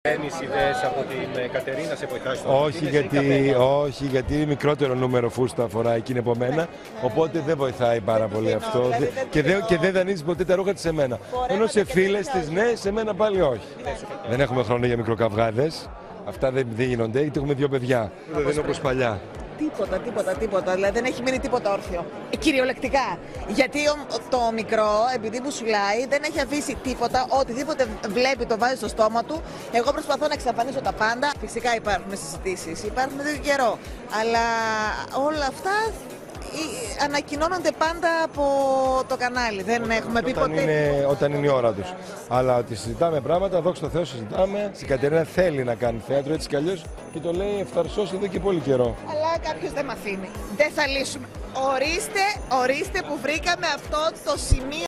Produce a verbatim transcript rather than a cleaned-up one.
Παίρνεις ιδέες από την Κατερίνα, σε βοηθάει στο όχι, γιατί, όχι, γιατί είναι μικρότερο νούμερο φούστα φοράει εκείνη από μένα. Οπότε δεν βοηθάει πάρα πολύ αυτό. δηλαδή δεν Και δεν, το- και δεν δανείζει ποτέ τα ρούχα της σε μένα. Φορέματα Ενώ σε και φίλες τέτοια, της, ναι, σε μένα πάλι όχι. Δεν έχουμε χρόνο για μικροκαυγάδες. Αυτά δεν, δεν γίνονται, γιατί έχουμε δύο παιδιά. Δεν είναι όπως παλιά. Τίποτα, τίποτα, τίποτα. Δηλαδή δεν έχει μείνει τίποτα όρθιο. Ε, Κυριολεκτικά. Γιατί ο- το μικρό, επειδή μου σουλάει, δεν έχει αφήσει τίποτα. Οτιδήποτε βλέπει το βάζει στο στόμα του. Εγώ προσπαθώ να εξαφανίσω τα πάντα. Φυσικά υπάρχουν συζητήσεις, υπάρχουν εδώ και καιρό. Αλλά όλα αυτά ε, ανακοινώνονται πάντα από το κανάλι. Δεν έχουμε πει Όταν ποτέ. είναι, όταν είναι η ώρα τους. Αλλά ότι συζητάμε πράγματα, δόξα τω Θεώ συζητάμε. Η Κατερίνα θέλει να κάνει θέατρο έτσι κι αλλιώς και το λέει ευθαρσώς εδώ και πολύ καιρό. Αλλά κάποιος δεν με αφήνει. Δεν θα λύσουμε. Ορίστε, ορίστε που βρήκαμε αυτό το σημείο.